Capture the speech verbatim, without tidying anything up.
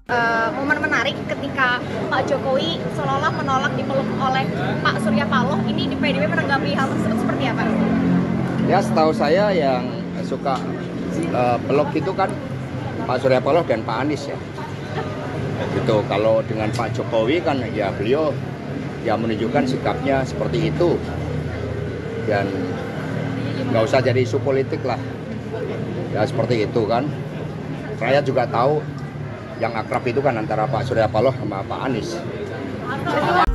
Uh, momen menarik ketika Pak Jokowi seolah-olah menolak dipeluk oleh Pak Surya Paloh. Ini di P D I P menanggapi hal tersebut seperti apa? Ya, setahu saya yang suka uh, peluk itu kan Pak Surya Paloh dan Pak Anies ya. Gitu. Kalau dengan Pak Jokowi kan ya beliau ya menunjukkan sikapnya seperti itu, dan nggak usah jadi isu politik lah. Ya seperti itu kan. Saya juga tahu yang akrab itu kan antara Pak Surya Paloh sama Pak Anies.